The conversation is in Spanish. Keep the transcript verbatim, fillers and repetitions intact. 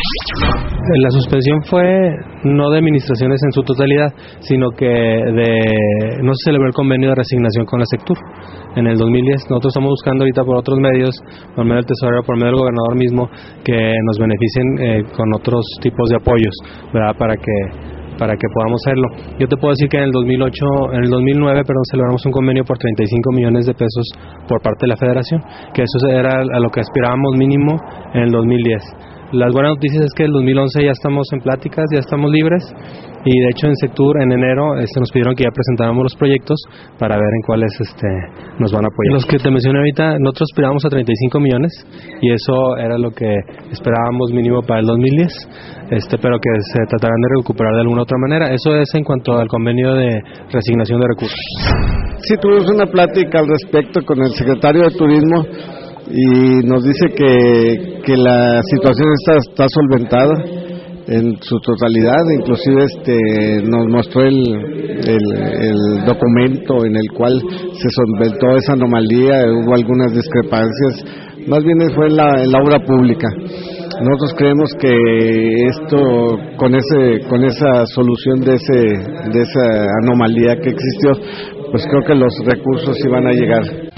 La suspensión fue no de administraciones en su totalidad, sino que de no se celebró el convenio de resignación con la Sectur en el dos mil diez. Nosotros estamos buscando ahorita por otros medios, por medio del tesorero, por medio del gobernador mismo, que nos beneficien eh, con otros tipos de apoyos, ¿verdad? Para que para que podamos hacerlo. Yo te puedo decir que en el dos mil ocho, en el dos mil nueve, perdón, celebramos un convenio por treinta y cinco millones de pesos por parte de la Federación, que eso era a lo que aspirábamos mínimo en el dos mil diez. Las buenas noticias es que en el dos mil once ya estamos en pláticas, ya estamos libres, y de hecho en Sectur en enero este, nos pidieron que ya presentáramos los proyectos para ver en cuáles este, nos van a apoyar. Los que te mencioné ahorita, nosotros aspirábamos a treinta y cinco millones y eso era lo que esperábamos mínimo para el dos mil diez, este, pero que se tratarán de recuperar de alguna otra manera. Eso es en cuanto al convenio de resignación de recursos. Sí, tuvimos una plática al respecto con el secretario de Turismo y nos dice que, que la situación está, está solventada en su totalidad, inclusive este nos mostró el, el, el documento en el cual se solventó esa anomalía, hubo algunas discrepancias, más bien fue en la, en la obra pública. Nosotros creemos que esto, con ese, con esa solución de ese, de esa anomalía que existió, pues creo que los recursos iban a llegar.